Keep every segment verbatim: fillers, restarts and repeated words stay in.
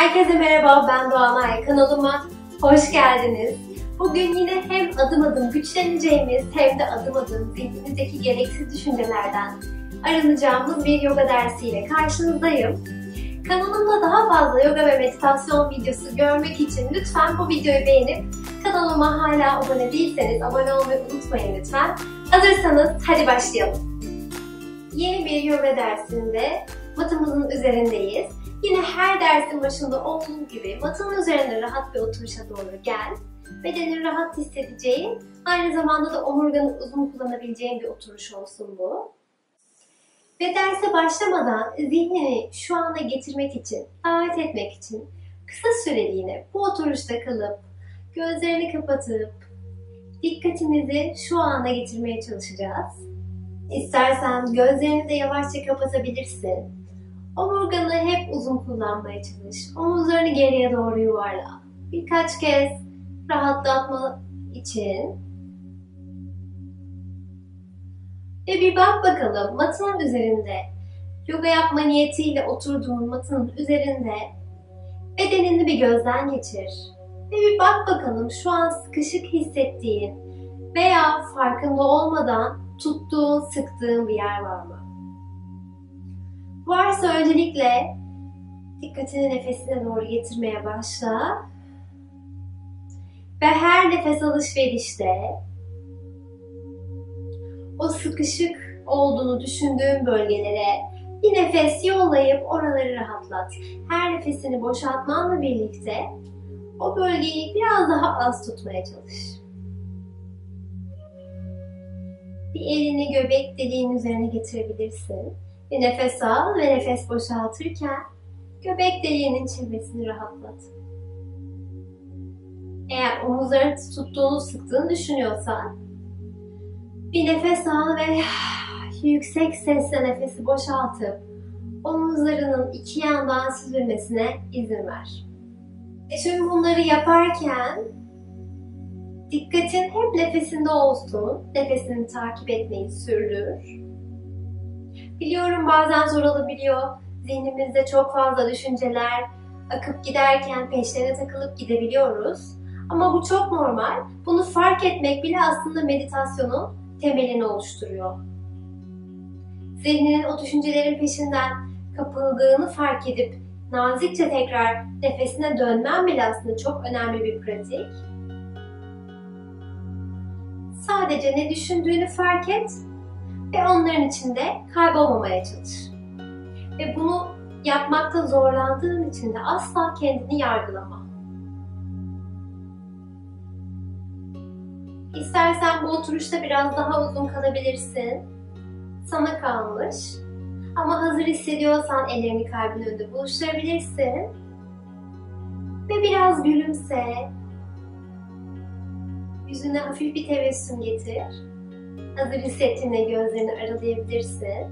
Herkese merhaba, ben Doğanay. Kanalıma hoş geldiniz. Bugün yine hem adım adım güçleneceğimiz hem de adım adım zihnimizdeki gereksiz düşüncelerden arınacağımız bir yoga dersiyle karşınızdayım. Kanalımda daha fazla yoga ve meditasyon videosu görmek için lütfen bu videoyu beğenip kanalıma hala abone değilseniz abone olmayı unutmayın lütfen. Hazırsanız hadi başlayalım. Yeni bir yoga dersinde matımızın üzerindeyiz. Yine her dersin başında olduğu gibi matın üzerine rahat bir oturuşa doğru gel. Bedenin rahat hissedeceğin, aynı zamanda da omurganı uzun kullanabileceğin bir oturuş olsun bu. Ve derse başlamadan zihnini şu ana getirmek için, davet etmek için kısa süreliğine bu oturuşta kalıp, gözlerini kapatıp, dikkatimizi şu ana getirmeye çalışacağız. İstersen gözlerini de yavaşça kapatabilirsin. Omurganı hep uzun kullanmaya çalış. Omuzlarını geriye doğru yuvarla. Birkaç kez rahatlatma için. Ve bir bak bakalım matının üzerinde, yoga yapma niyetiyle oturduğun matının üzerinde bedenini bir gözden geçir. Ve bir bak bakalım şu an sıkışık hissettiğin veya farkında olmadan tuttuğun, sıktığın bir yer var mı? Varsa öncelikle dikkatini nefesine doğru getirmeye başla. Ve her nefes alışverişte o sıkışık olduğunu düşündüğün bölgelere bir nefes yollayıp oraları rahatlat. Her nefesini boşaltmanla birlikte o bölgeyi biraz daha az tutmaya çalış. Bir elini göbek deliğinin üzerine getirebilirsin. Bir nefes al ve nefes boşaltırken göbek deliğinin çevresini rahatlat. Eğer omuzlarını tuttuğunu, sıktığını düşünüyorsan bir nefes al ve yüksek sesle nefesi boşaltıp omuzlarının iki yandan süzülmesine izin ver. E tüm bunları yaparken dikkatin hep nefesinde olsun. Nefesini takip etmeyi sürdür. Biliyorum bazen zor olabiliyor. Zihnimizde çok fazla düşünceler akıp giderken peşlerine takılıp gidebiliyoruz. Ama bu çok normal. Bunu fark etmek bile aslında meditasyonun temelini oluşturuyor. Zihninin o düşüncelerin peşinden kapıldığını fark edip nazikçe tekrar nefesine dönmen bile aslında çok önemli bir pratik. Sadece ne düşündüğünü fark et ve onların içinde kaybolmamaya çalış. Ve bunu yapmakta zorlandığın için de asla kendini yargılama. İstersen bu oturuşta biraz daha uzun kalabilirsin. Sana kalmış. Ama hazır hissediyorsan ellerini kalbin önünde buluşturabilirsin. Ve biraz gülümse. Yüzüne hafif bir tebessüm getir. Hazır hissettiğinde gözlerini aralayabilirsin.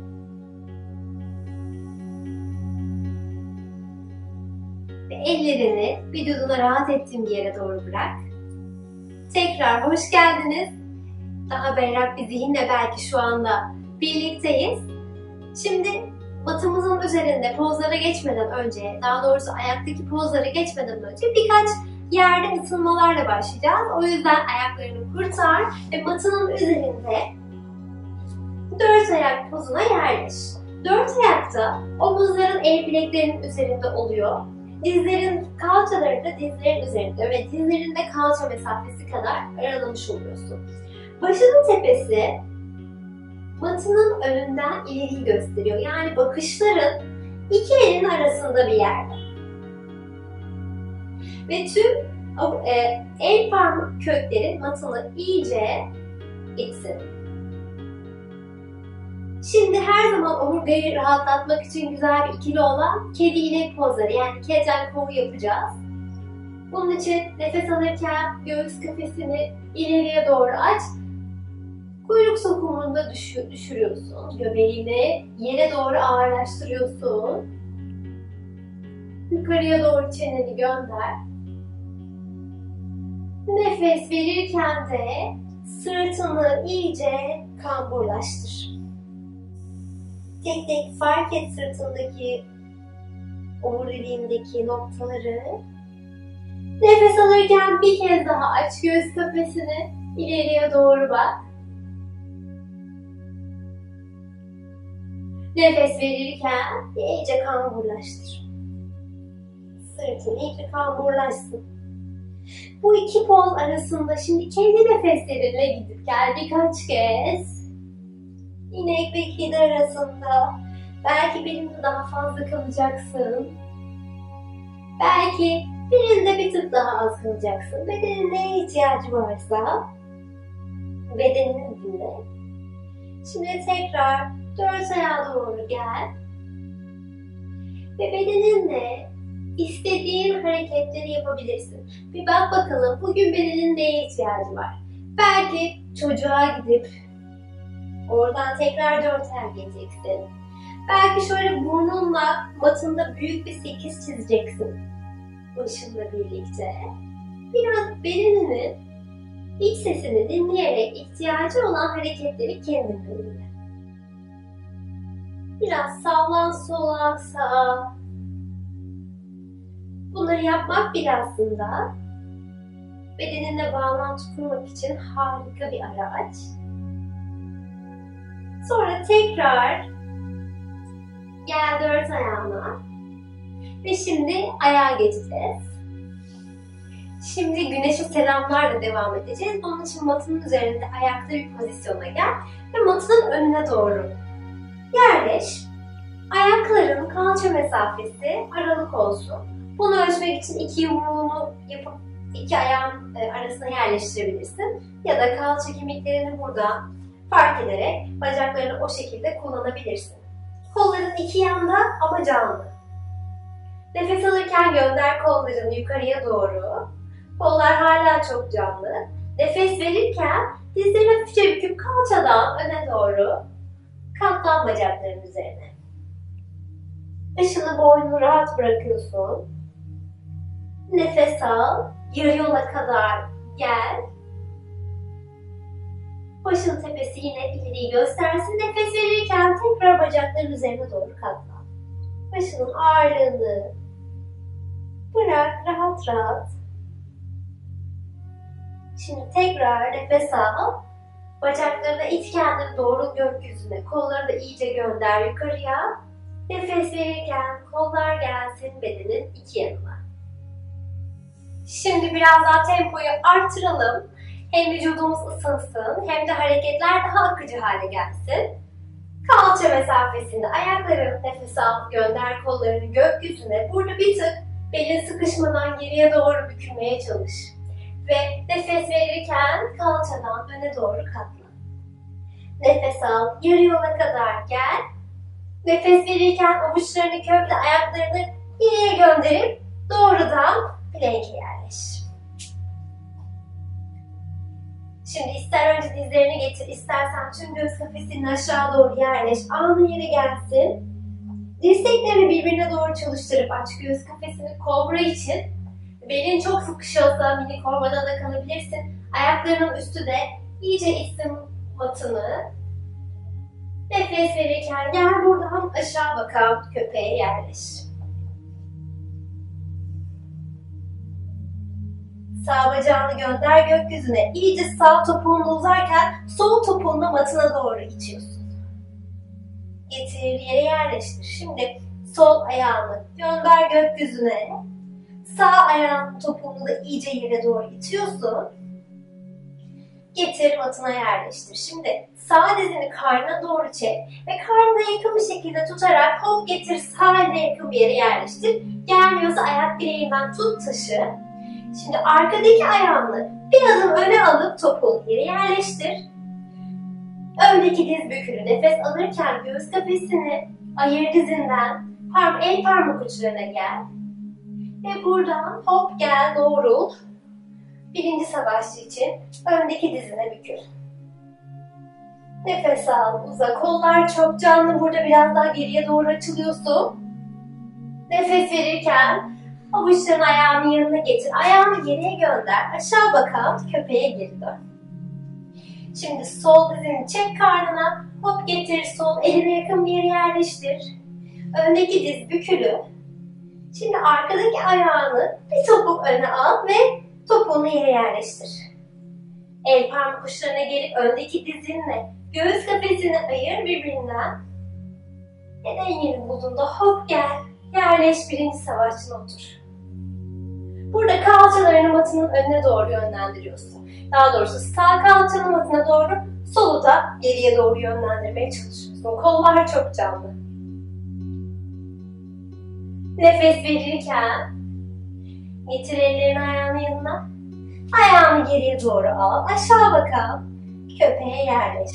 Ve ellerini vücuduna rahat ettiğin bir yere doğru bırak. Tekrar hoş geldiniz. Daha berrak bir zihinle belki şu anda birlikteyiz. Şimdi matımızın üzerinde pozlara geçmeden önce, daha doğrusu ayaktaki pozlara geçmeden önce birkaç yerde ısınmalarla başlayacağız. O yüzden ayaklarını kurtar ve matının üzerinde dört ayak pozuna yerleş. Dört ayakta omuzların el bileklerinin üzerinde oluyor. Dizlerin kalçaları da dizlerin üzerinde ve dizlerinde kalça mesafesi kadar aralamış oluyorsun. Başının tepesi matının önünden ileriyi gösteriyor. Yani bakışların iki elin arasında bir yerde. Ve tüm e, el parmak kökleri matını iyice itsin. Şimdi her zaman omurgayı rahatlatmak için güzel bir ikili olan kedi inek pozları, yani keten kovu yapacağız. Bunun için nefes alırken göğüs kafesini ileriye doğru aç. Kuyruk sokumunu da düşür, düşürüyorsun. Göbeğini yere doğru ağırlaştırıyorsun. Yukarıya doğru çeneni gönder. Nefes verirken de sırtını iyice kamburlaştır. Tek tek fark et sırtındaki omuriliğindeki noktaları. Nefes alırken bir kez daha aç göğüs kafesini, ileriye doğru bak. Nefes verirken iyice kamburlaştır. Sırtın iyice kamburlaşsın. Bu iki poz arasında şimdi kendi nefeslerinle gidip gel birkaç kez. İnek ve kedi arasında belki birinde daha fazla kalacaksın. Belki birinde bir tık daha az kalacaksın. Bedenin neye ihtiyacı varsa bedenini dinle. Şimdi tekrar dört ayağa doğru gel. Ve bedeninle istediğin hareketleri yapabilirsin. Bir bak bakalım bugün bedenin neye ihtiyacı var. Belki çocuğa gidip oradan tekrar dört ayak geleceksin. Belki şöyle burnunla matında büyük bir sekiz çizeceksin. Başınla birlikte. Biraz bedeninin iç sesini dinleyerek ihtiyacı olan hareketleri kendin belirle. Biraz sağdan sola, sağa. Bunları yapmak bile aslında bedeninle bağlantı kurmak için harika bir araç. Sonra tekrar gel dört ayağına ve şimdi ayağa geçeceğiz. Şimdi güneşe selamlarla devam edeceğiz. Onun için matının üzerinde ayakta bir pozisyona gel ve matının önüne doğru yerleş. Ayakların kalça mesafesi aralık olsun. Bunu ölçmek için iki yumruğunu yapıp iki ayağın arasına yerleştirebilirsin. Ya da kalça kemiklerini burada fark ederek bacaklarını o şekilde kullanabilirsin. Kolların iki yanda ama canlı. Nefes alırken gönder kollarını yukarıya doğru. Kollar hala çok canlı. Nefes verirken dizlerini hafifçe büküp kalçadan öne doğru katlan bacakların üzerine. Başını boynunu rahat bırakıyorsun. Nefes al. Yarı yola kadar gel. Başın tepesi yine ileriyi göstersin. Nefes verirken tekrar bacakların üzerine doğru katlan. Başının ağırlığını bırak rahat rahat. Şimdi tekrar nefes al. Bacaklarına it kendini doğru gökyüzüne. Kollarını da iyice gönder yukarıya. Nefes verirken kollar gelsin bedenin iki yanına. Şimdi biraz daha tempoyu arttıralım. Hem vücudumuz ısınsın hem de hareketler daha akıcı hale gelsin. Kalça mesafesinde ayakları nefes al, gönder kollarını gökyüzüne. Burada bir tık belin sıkışmadan geriye doğru bükülmeye çalış. Ve nefes verirken kalçadan öne doğru katlan. Nefes al, yarı yola kadar gel. Nefes verirken avuçlarını kökle ayaklarını geriye gönderip doğrudan plank'e yerleş. Şimdi ister önce dizlerini getir, istersen tüm göğüs kafesini aşağı doğru yerleş. Alnın yeri gelsin. Dirseklerini birbirine doğru çalıştırıp aç göğüs kafesini. Kobra için belin çok sıkışıyorsa mini kobrada da kalabilirsin. Ayaklarının üstü de iyice itsin matını. Nefes verirken gel buradan aşağı bakan köpeğe yerleş. Sağ bacağını gönder gökyüzüne. İyice sağ topuğunu uzarken sol topuğunu matına doğru itiyorsun. Getir yere yerleştir. Şimdi sol ayağını gönder gökyüzüne. Sağ ayağın topuğunu da iyice yere doğru itiyorsun. Getir matına yerleştir. Şimdi sağ dizini karnına doğru çek ve karnına yakın bir şekilde tutarak hop getir sağ eline yakın bir yere yerleştir. Gelmiyorsa ayak bileğinden tut taşı. Şimdi arkadaki ayağını bir adım öne alıp topuğunu yere yerleştir. Öndeki diz bükülü. Nefes alırken göğüs kafesini ayır dizinden parm el parmak uçlarına gel. Ve buradan hop gel doğrul. Birinci savaşçı için öndeki dizine bükül. Nefes al, uza. Kollar çok canlı. Burada biraz daha geriye doğru açılıyorsun. Nefes verirken avuçlarını ayağının yanına getir. Ayağını geriye gönder. Aşağı bakan köpeğe geri dön. Şimdi sol dizini çek karnına. Hop getir sol eline yakın bir yere yerleştir. Öndeki diz bükülü. Şimdi arkadaki ayağını bir topuk öne al ve topuğunu yere yerleştir. El parmak uçlarına gelip öndeki dizinle göğüs kafesini ayır birbirinden. Neden yeri bulduğunda hop gel, yerleş, birinci savaşçına otur. Burada kalçalarını matının önüne doğru yönlendiriyorsun. Daha doğrusu sağ kalçanı matına doğru, solu da geriye doğru yönlendirmeye çalışıyorsun. Kollar çok canlı. Nefes verirken getir ellerini ayağının yanına. Ayağını geriye doğru al. Aşağı bakalım. Köpeğe yerleş.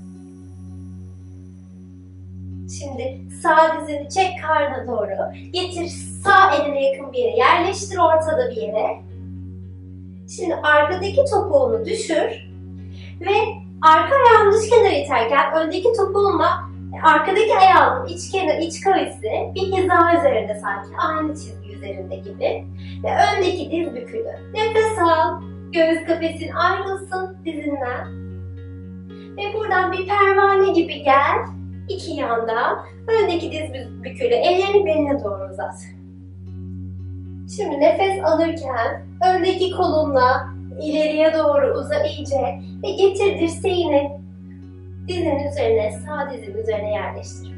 Şimdi sağ dizini çek karnına doğru. Getir sağ eline yakın bir yere yerleştir, ortada bir yere. Şimdi arkadaki topuğunu düşür ve arka ayağını dış kenara iterken öndeki topuğunla arkadaki ayağının iç kenar, iç kavisi bir hiza üzerinde, sanki aynı çizgi üzerinde gibi. Ve öndeki diz bükülü. Nefes al. Göğüs kafesin ayrılsın dizinden. Ve buradan bir pervane gibi gel. İki yandan. Öndeki diz bükülü. Ellerini beline doğru uzat. Şimdi nefes alırken öndeki kolunla ileriye doğru uza iyice. Ve getir dirseğini dizinin üzerine, sağ dizinin üzerine yerleştir.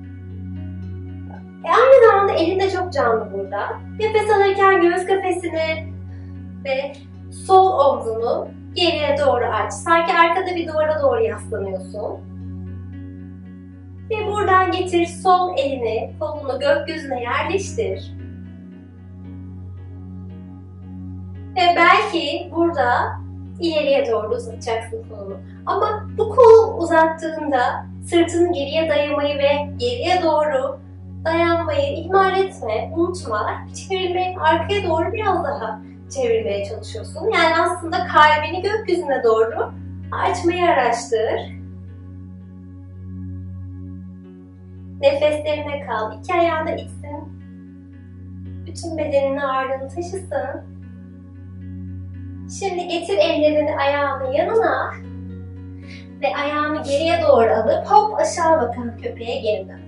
E aynı zamanda elin de çok canlı burada. Nefes alırken göğüs kafesini ve sol omzunu geriye doğru aç. Sanki arkada bir duvara doğru yaslanıyorsun. Ve buradan getir sol elini, kolunu gökyüzüne yerleştir. Ve belki burada ileriye doğru uzatacaksın kolunu. Ama bu kolu uzattığında sırtını geriye dayamayı ve geriye doğru dayanmayı ihmal etme, unutma. Çevirmeyi arkaya doğru biraz daha çevirmeye çalışıyorsun. Yani aslında kalbini gökyüzüne doğru açmayı araştır. Nefeslerine kal. İki ayağını da itsin. Bütün bedenin ağırlığını taşısın. Şimdi getir ellerini ayağının yanına ve ayağını geriye doğru alıp hop aşağı bakan köpeğe geri dön.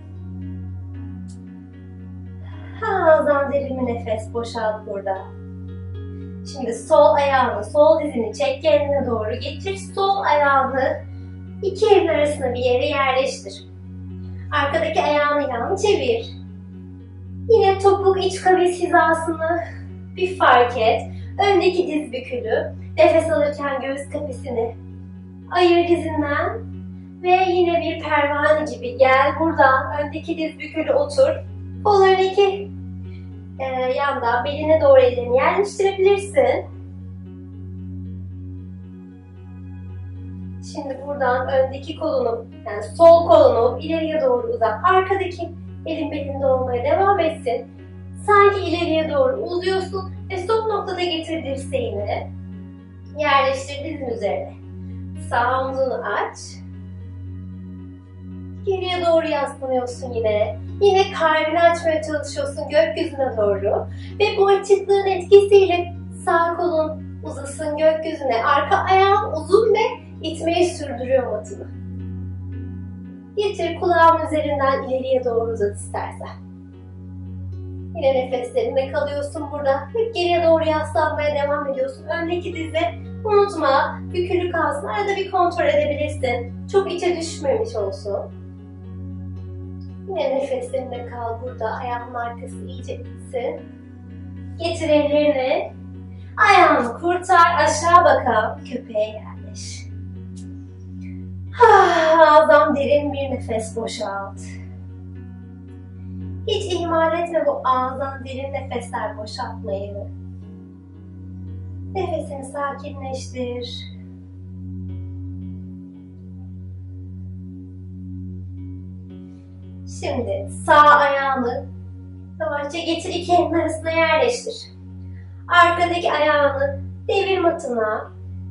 Ağızdan derin bir nefes boşalt burada. Şimdi sol ayağını, sol dizini çek kendine doğru getir. Sol ayağını iki elin arasına bir yere yerleştir. Arkadaki ayağını yan çevir. Yine topuk iç kavis hizasını bir fark et. Öndeki diz bükülü. Nefes alırken göğüs kafesini ayır dizinden. Ve yine bir pervane gibi gel buradan. Öndeki diz bükülü otur. Kollarını iki e, yandan beline doğru ellerini yerleştirebilirsin. Şimdi buradan öndeki kolunu, yani sol kolunu ileriye doğru uzat. Arkadaki elin belinde olmaya devam etsin. Sanki ileriye doğru uzuyorsun ve son noktada getir dirseğini. Yerleştir dizin üzerine. Sağ omzunu aç. Geriye doğru yaslanıyorsun yine. Yine kalbini açmaya çalışıyorsun gökyüzüne doğru. Ve bu açıklığın etkisiyle sağ kolun uzasın gökyüzüne. Arka ayağın uzun ve itmeyi sürdürüyor matını. Getir kulağın üzerinden ileriye doğru uzat istersen. Yine nefeslerinde kalıyorsun burada. Hep geriye doğru yaslanmaya devam ediyorsun. Öndeki dizi unutma, bükülü kalsın. Arada bir kontrol edebilirsin. Çok içe düşmemiş olsun. Yine nefeslerinde kal burada. Ayağının arkası iyice bitsin. Getir ellerini. Ayağını kurtar. Aşağı bakalım. Köpeğe yerleş. Ağızdan derin bir nefes boşalt. Hiç ihmal etme bu ağızdan derin nefesler boşaltmayı. Nefesini sakinleştir. Şimdi sağ ayağını yavaşça getir, iki elin arasına yerleştir. Arkadaki ayağını devir matına.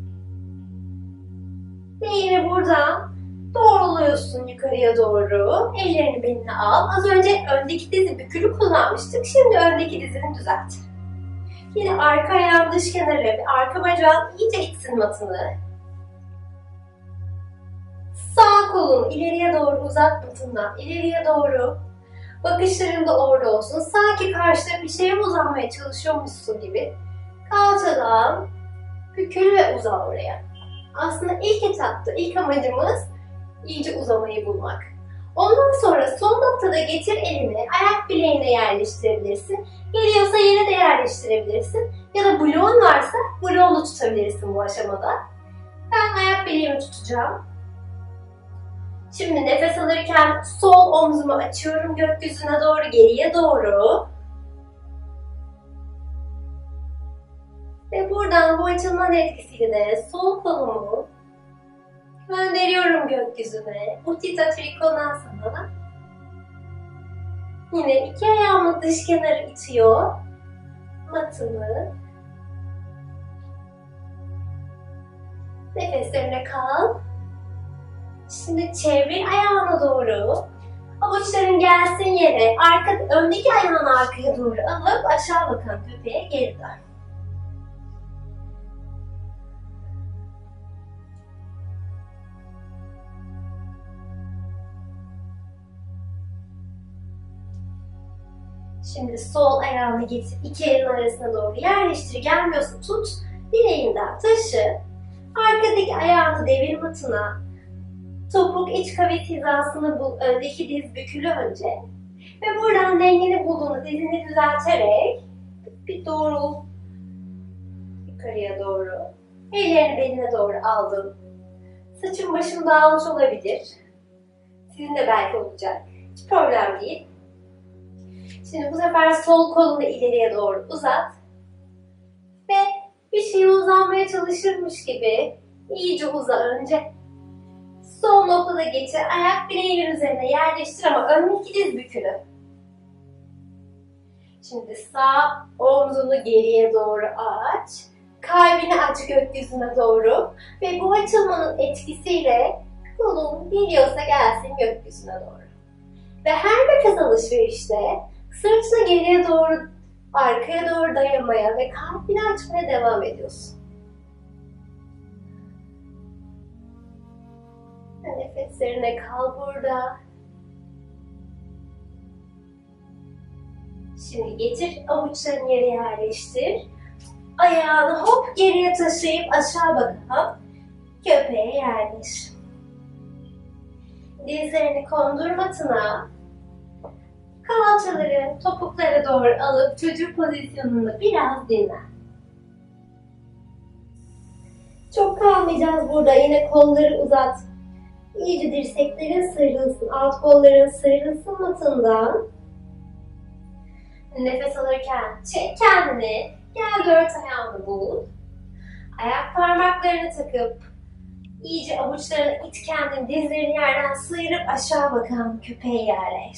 Ve yine buradan doğruluyorsun yukarıya doğru. Ellerini beline al. Az önce öndeki dizi bükülü kullanmıştık. Şimdi öndeki dizini düzelt. Yine arka ayağın dış kenarı ve arka bacağın iyice itsin matını. Sağ kolunu ileriye doğru uzat matından. İleriye doğru. Bakışların da orada olsun. Sanki karşıda bir şeye uzanmaya çalışıyormuşsun gibi. Kalçadan bükül ve uza oraya. Aslında ilk etapta, ilk amacımız iyice uzamayı bulmak. Ondan sonra son noktada getir elini, ayak bileğine yerleştirebilirsin. Geliyorsa yere de yerleştirebilirsin. Ya da bloğun varsa bloğunu tutabilirsin bu aşamada. Ben ayak bileğimi tutacağım. Şimdi nefes alırken sol omzumu açıyorum gökyüzüne doğru, geriye doğru. Ve buradan bu açılmanın etkisiyle de sol kolumu gönderiyorum gökyüzüne. Uttita Trikonasana. Yine iki ayağımın dış kenarı itiyor matımı. Nefeslerine kal. Şimdi çevir ayağına doğru. Avuçların gelsin yere. Arka, öndeki ayağını arkaya doğru alıp aşağı bakan köpeğe geri dön. Şimdi sol ayağını getir, iki elin arasına doğru yerleştir. Gelmiyorsa tut, bileğinden taşı. Arkadaki ayağını devir matına. Topuk iç kavis hizasını bul, öndeki diz bükülü önce. Ve buradan dengeni bulduğunu dizini düzelterek bir doğru yukarıya doğru. Ellerini beline doğru aldım. Saçım başım dağılmış olabilir. Sizin de belki olacak. Hiç problem değil. Şimdi bu sefer sol kolunu ileriye doğru uzat. Ve bir şeye uzanmaya çalışırmış gibi iyice uza önce. Sol noktada getir. Ayak bileğinin üzerine yerleştir ama öndeki diz bükülü. Şimdi sağ omzunu geriye doğru aç. Kalbini aç gökyüzüne doğru. Ve bu açılmanın etkisiyle kolun geliyorsa gelsin gökyüzüne doğru. Ve her nefes alışverişte sırtını geriye doğru, arkaya doğru dayamaya ve kalbini açmaya devam ediyorsun. Nefeslerine kal burada. Şimdi getir avuçlarını yere yerleştir. Ayağını hop geriye taşıyıp aşağı bakalım. Köpeğe yerleş. Dizlerini kondur matına. Kalçaları topuklara doğru alıp çocuk pozisyonunda biraz dinlen. Çok kalmayacağız burada. Yine kolları uzat. İyice dirseklerin sıyrılsın, alt kolların sıyrılsın matından. Nefes alırken çek kendini. Gel dört ayağını bul. Ayak parmaklarını takıp iyice avuçlarını it kendini, dizlerini yerden sıyırıp aşağı bakan köpeğe yerleş.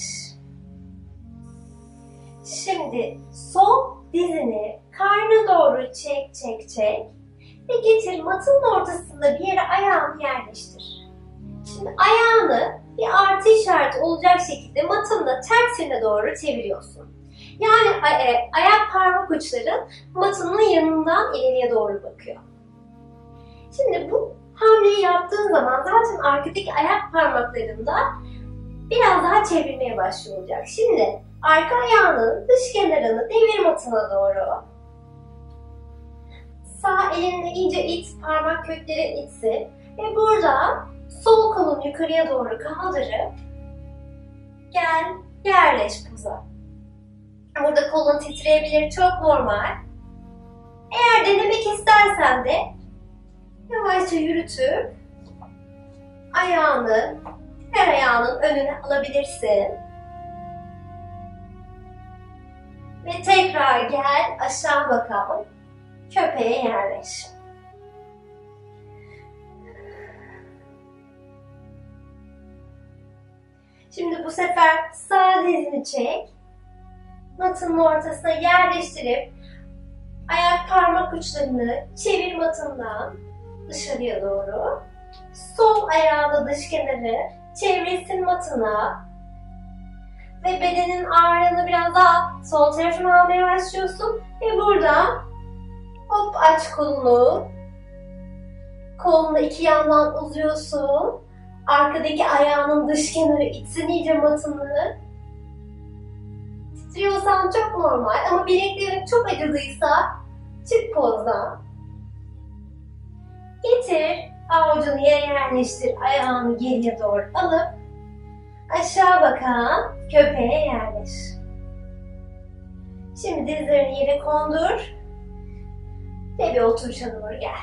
Şimdi sol dizini karnına doğru çek çek çek ve getir matın ortasında bir yere ayağını yerleştir. Şimdi ayağını bir artı işareti olacak şekilde matınla tersine doğru çeviriyorsun. Yani ay ayak parmak uçların matının yanından ileriye doğru bakıyor. Şimdi bu hamleyi yaptığın zaman zaten arkadaki ayak parmaklarında biraz daha çevirmeye başlıyor olacak. Şimdi arka ayağının dış kenarını devir matına doğru. Sağ elinle iyice it, parmak köklerin itsin. Ve burada sol kolunu yukarıya doğru kaldırıp gel, yerleş poza. Burada kolun titreyebilir, çok normal. Eğer denemek istersen de yavaşça yürütüp ayağını her ayağının önüne alabilirsin. Ve tekrar gel, aşağı bakalım. Köpeğe yerleş. Şimdi bu sefer sağ dizini çek. Matının ortasına yerleştirip ayak parmak uçlarını çevir matından dışarıya doğru. Sol ayağını dış kenarı çevresin matına. Ve bedenin ağırlığını biraz daha sol tarafına almaya başlıyorsun. Ve burada hop aç kolunu. Kolunu iki yandan uzuyorsun. Arkadaki ayağının dış kenarı itsin iyice matını. Titriyorsan çok normal ama bileklerin çok acıdıysa çık pozdan. Getir, avucunu yere yerleştir, ayağını geriye doğru alıp aşağı bakan köpeğe yerleş. Şimdi dizlerini yere kondur ve bir oturuşa doğru gel.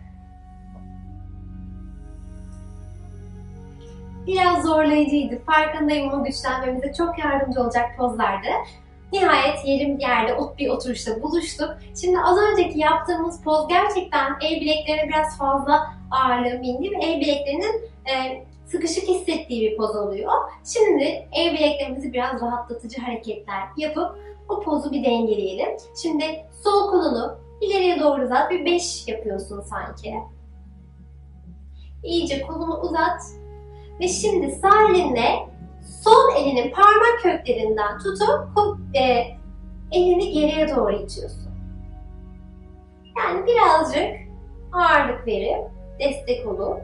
Biraz zorlayıcıydı, farkındayım ama güçlenmemize çok yardımcı olacak pozlardı. Nihayet yerim yerde bir oturuşta buluştuk. Şimdi az önceki yaptığımız poz gerçekten el bileklerine biraz fazla ağırlığı bindi ve el bileklerinin e, sıkışık hissettiği bir poz oluyor. Şimdi el bileklerimizi biraz rahatlatıcı hareketler yapıp o pozu bir dengeleyelim. Şimdi sol kolunu ileriye doğru uzat, bir beş yapıyorsun sanki. İyice kolunu uzat ve şimdi sağ elinle sol elinin parmak köklerinden tutup e, elini geriye doğru itiyorsun. Yani birazcık ağırlık verip destek olup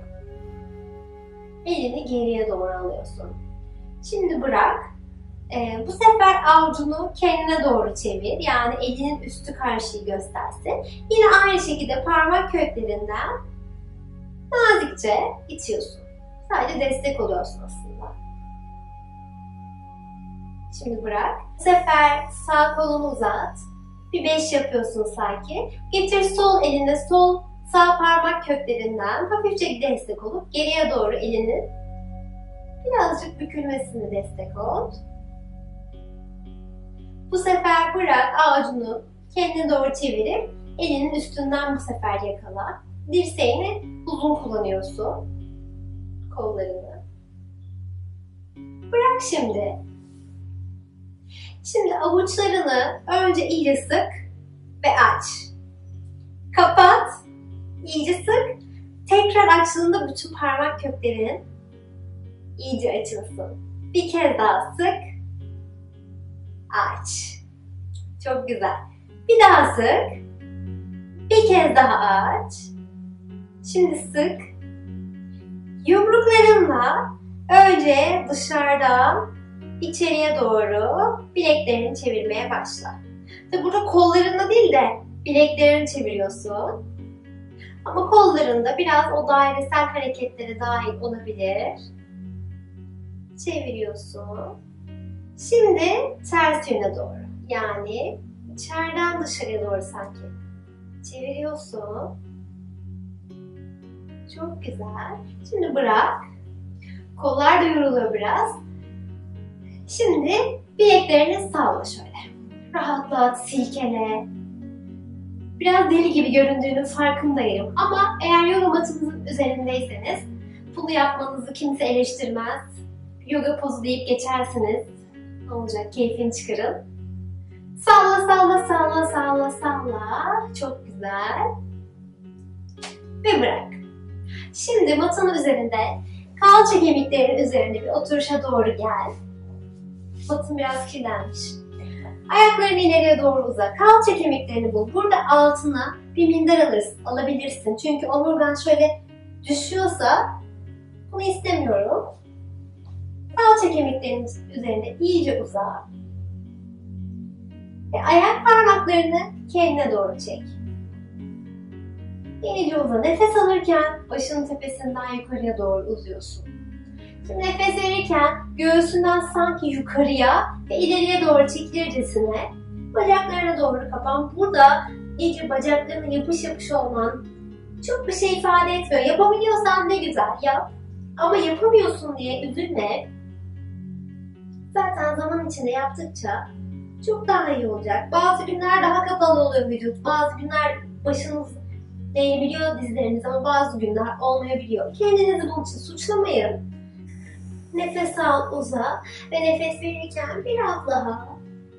elini geriye doğru alıyorsun. Şimdi bırak. E, bu sefer avucunu kendine doğru çevir. Yani elinin üstü karşıyı göstersin. Yine aynı şekilde parmak köklerinden nazikçe itiyorsun. Sadece destek oluyorsun aslında. Şimdi bırak. Bu sefer sağ kolunu uzat. Bir beş yapıyorsun sanki. Getir sol eline sol sağ parmak köklerinden hafifçe destek olup geriye doğru elinin birazcık bükülmesine destek ol. Bu sefer bırak, avucunu kendine doğru çevirip elinin üstünden bu sefer yakala. Dirseğini uzun kullanıyorsun. Kollarını. Bırak şimdi. Şimdi avuçlarını önce iyice sık ve aç. Kapat, iyice sık. Tekrar açtığında bütün parmak köklerin iyice açılsın. Bir kez daha sık, aç. Çok güzel. Bir daha sık. Bir kez daha aç. Şimdi sık. Yumruklarınla önce dışarıdan içeriye doğru bileklerini çevirmeye başla. Tabi burada kollarında değil de bileklerini çeviriyorsun. Ama kollarında biraz o dairesel hareketlere dahil olabilir. Çeviriyorsun. Şimdi ters yöne doğru. Yani içeriden dışarıya doğru sanki. Çeviriyorsun. Çok güzel. Şimdi bırak. Kollar da yoruluyor biraz. Şimdi bileklerini salla şöyle. Rahatlat, silkele. Biraz deli gibi göründüğünün farkındayım. Ama eğer yoga matınızın üzerindeyseniz bunu yapmanızı kimse eleştirmez. Yoga pozu deyip geçersiniz. Ne olacak? Keyfini çıkarın. Salla, salla, salla, salla, salla. Çok güzel. Ve bırak. Şimdi matın üzerinde kalça kemiklerinin üzerinde bir oturuşa doğru gel. Matın biraz kirlenmiş. Ayaklarını ileriye doğru uza. Kalça kemiklerini bul. Burada altına bir minder alırsın, alabilirsin. Çünkü omurgan şöyle düşüyorsa bunu istemiyorum. Kalça kemiklerinin üzerinde iyice uza. Ve ayak parmaklarını kendine doğru çek. İyice uza. Nefes alırken başının tepesinden yukarıya doğru uzuyorsun. Şimdi nefes verirken göğsünden sanki yukarıya ve ileriye doğru çekilircesine bacaklarına doğru kapan. Burada iyice bacaklarına yapış yapış olman çok bir şey ifade etmiyor. Yapabiliyorsan ne güzel yap. Ama yapamıyorsun diye üzülme. Zaten zaman içinde yaptıkça çok daha iyi olacak. Bazı günler daha kapalı oluyor vücut. Bazı günler başınız değebiliyor dizleriniz ama bazı günler olmayabiliyor. Kendinizi bunun için suçlamayın. Nefes al, uza ve nefes verirken biraz daha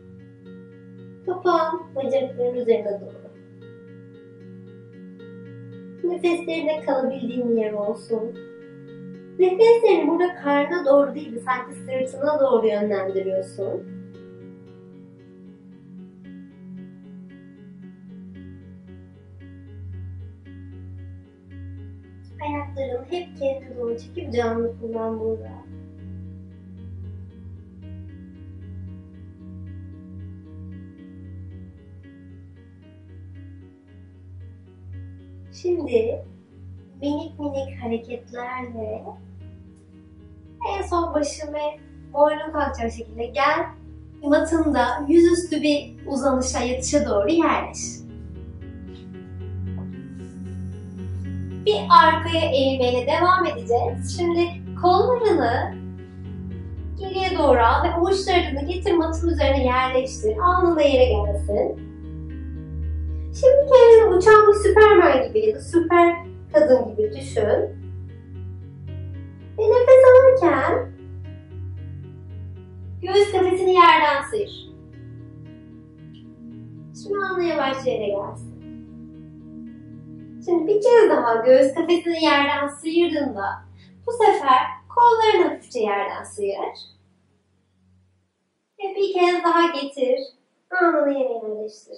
kapan bacakların üzerine doğru. Nefeslerinde kalabildiğin yer olsun. Nefeslerini burada karnına doğru değil de sanki sırtına doğru yönlendiriyorsun. Ayaklarını hep kendine doğru çekip canlı kullan burada. Şimdi minik minik hareketlerle en son başın ve boynun kalkacak şekilde gel. Matında yüzüstü bir uzanışa, yatışa doğru yerleş. Bir arkaya eğilmeyle devam edeceğiz. Şimdi kollarını geriye doğru al ve avuçlarını getir matın üzerine yerleştir. Alnında yere gelsin. Şimdi kendini uçan bir Süperman gibi ya da süper kadın gibi düşün. Ve nefes alırken göğüs kafesini yerden sıyır. Şimdi alnı yavaşça yere gelsin. Şimdi bir kez daha göğüs kafesini yerden sıyırdığında bu sefer kollarını hafifçe yerden sıyır. Ve bir kez daha getir. Alnını yere yerleştir.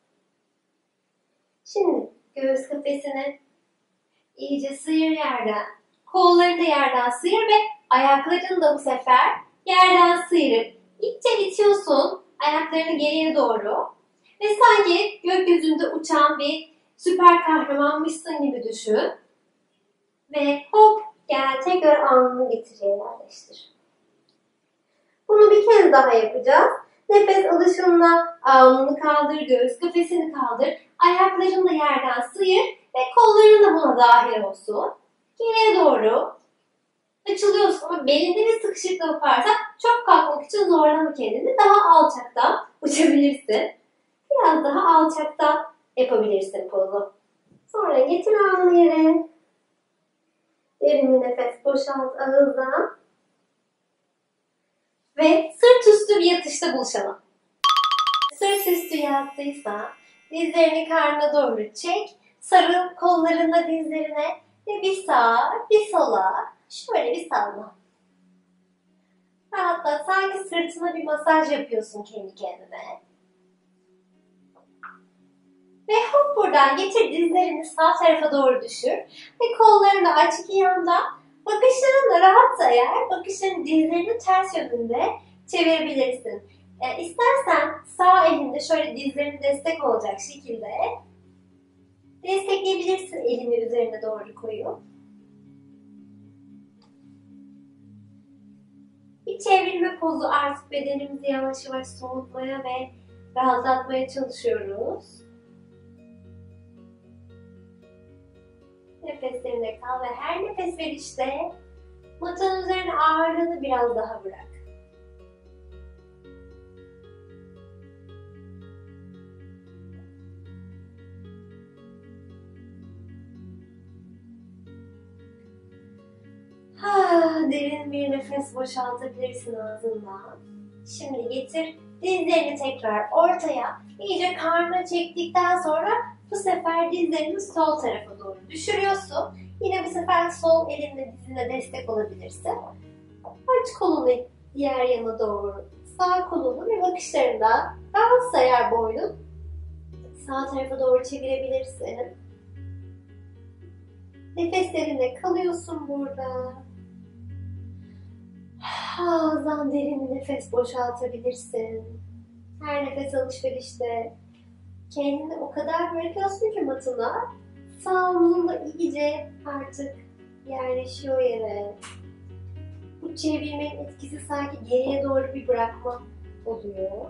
Şimdi göğüs kafesini iyice sıyır yerden. Kollarını da yerden sıyır ve ayaklarını da bu sefer yerden sıyırıp İtçe itiyorsun ayaklarını geriye doğru. Ve sanki gökyüzünde uçan bir süper kahramanmışsın gibi düşün. Ve hop gel tekrar alnını getir yerleştir. Bunu bir kez daha yapacağız. Nefes alışınla alnını kaldır, göğüs kafesini kaldır. Ayaklarını da yerden sıyır ve kolların da buna dahil olsun. Geriye doğru açılıyorsun ama belinde bir sıkışıklık varsa çok kalkmak için zorlama kendini. Daha alçaktan uçabilirsin. Biraz daha alçaktan yapabilirsin pozu. Sonra getir alnını yere. Derin bir nefes boşalt ağızdan. Ve sırt üstü bir yatışta buluşalım. Sırt üstü yattıysa dizlerini karnına doğru çek. Sarıl kollarını dizlerine ve bir sağa bir sola şöyle bir salla. Rahatla, sanki sırtına bir masaj yapıyorsun kendi kendine. Ve hop buradan getir dizlerini sağ tarafa doğru düşür. Ve kollarını aç iki yanda. Bakışların da rahatsa eğer bakışların dizlerinin ters yönünde çevirebilirsin. E, istersen sağ elinde şöyle dizlerine destek olacak şekilde destekleyebilirsin elini üzerine doğru koyup. Bir çevirme pozu, artık bedenimizi yavaş yavaş soğutmaya ve rahatlatmaya çalışıyoruz. Nefeslerinde kal ve her nefes verişte matın üzerine ağırlığını biraz daha bırak. Ha, derin bir nefes boşaltabilirsin ağzından. Şimdi getir dizlerini tekrar ortaya, iyice karnına çektikten sonra bu sefer dizlerini sol tarafa doğru düşürüyorsun. Yine bu sefer sol elinle dizine destek olabilirsin. Aç kolunu diğer yana doğru. Sağ kolunu ve bakışlarında rahatsa eğer boynun sağ tarafa doğru çevirebilirsin. Nefeslerinde kalıyorsun burada. Ağızdan derin bir nefes boşaltabilirsin. Her nefes alışverişte kendini o kadar bırakıyorsun ki matına, sağ omzun da iyice artık yerleşiyor yere. Bu çevirmenin etkisi sanki geriye doğru bir bırakma oluyor.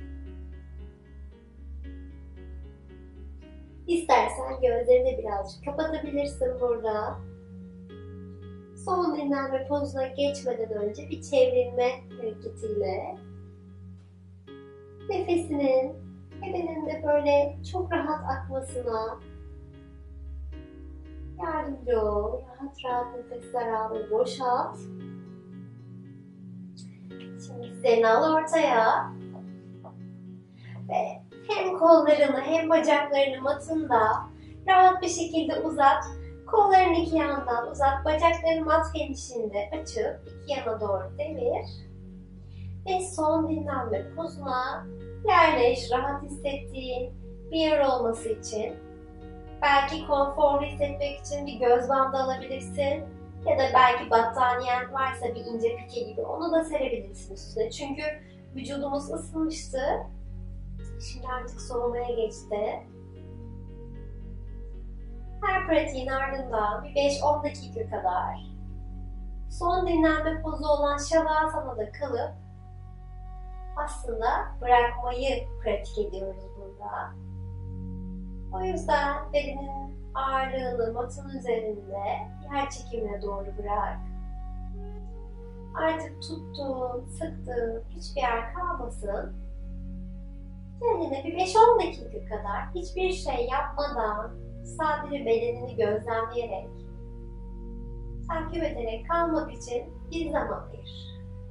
İstersen gözlerini birazcık kapatabilirsin burada. Son dinlenme pozuna geçmeden önce bir çevrilme hareketiyle nefesinin bedeninde böyle çok rahat akmasına yardımcı ol. Rahat rahat nefesler al ve boşalt. Şimdi dizlerini al ortaya. Ve hem kollarını hem bacaklarını matında rahat bir şekilde uzat. Kollarını iki yandan uzat. Bacaklarını mat genişliğinde açıp iki yana doğru devir. Ve son dinlenme pozuna yerleş. Rahat hissettiğin bir yer olması için. Belki konforlu hissetmek için bir göz bandı alabilirsin. Ya da belki battaniyen varsa bir ince pike gibi onu da serebilirsin üstüne. Çünkü vücudumuz ısınmıştı. Şimdi artık soğumaya geçti. Her pratiğin ardından bir beş on dakika kadar son dinlenme pozu olan Şavasana'da kalıp aslında bırakmayı pratik ediyoruz burada. O yüzden bedenin ağırlığını matın üzerinde yer çekimine doğru bırak. Artık tuttuğun, sıktığın hiçbir yer kalmasın. Kendine bir beş on dakika kadar hiçbir şey yapmadan sadece bedenini gözlemleyerek, takip ederek kalmak için bir zaman ayır.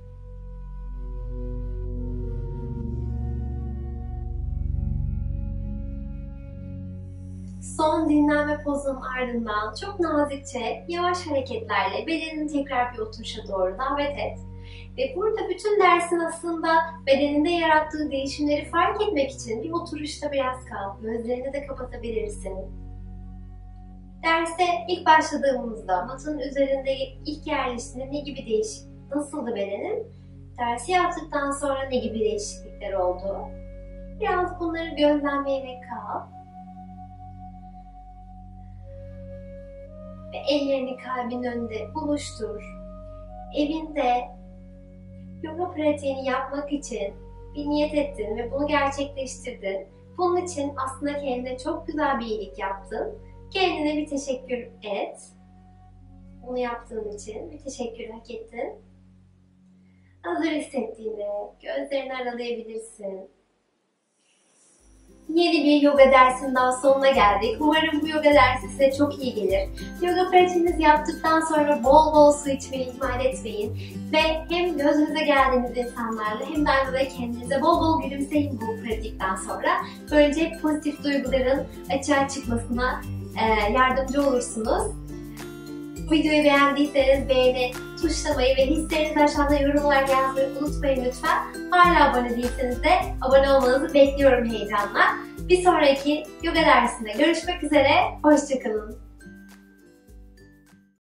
Son dinlenme pozunun ardından çok nazikçe, yavaş hareketlerle bedenini tekrar bir oturuşa doğru davet et. Ve burada bütün dersin aslında bedeninde yarattığı değişimleri fark etmek için bir oturuşta biraz kal. Gözlerini de kapatabilirsin. Derse ilk başladığımızda matın üzerinde ilk yerleştiğinde ne gibi değişik, nasıldı bedenin? Dersi yaptıktan sonra ne gibi değişiklikler oldu? Biraz bunları gözlemleyerek kal. Ve ellerini kalbin önünde buluştur. Evinde yoga pratiğini yapmak için bir niyet ettin ve bunu gerçekleştirdin. Bunun için aslında kendine çok güzel bir iyilik yaptın. Kendine bir teşekkür et. Bunu yaptığın için bir teşekkür hak ettin. Hazır hissettiğinde gözlerini aralayabilirsin. Yeni bir yoga dersinden sonuna geldik. Umarım bu yoga dersi size çok iyi gelir. Yoga pratiğinizi yaptıktan sonra bol bol su içmeyi ihmal etmeyin. Ve hem gözünüze geldiğiniz insanlarla hem de aynı zamanda kendinize bol bol gülümseyin bu pratikten sonra. Böylece pozitif duyguların açığa çıkmasına e, yardımcı olursunuz. Bu videoyu beğendiyseniz beğeni tuşlamayı ve hislerinizi aşağıda yorumlar yazmayı unutmayın lütfen. Hala abone değilseniz de abone olmanızı bekliyorum heyecanla. Bir sonraki yoga dersinde görüşmek üzere, hoşça kalın.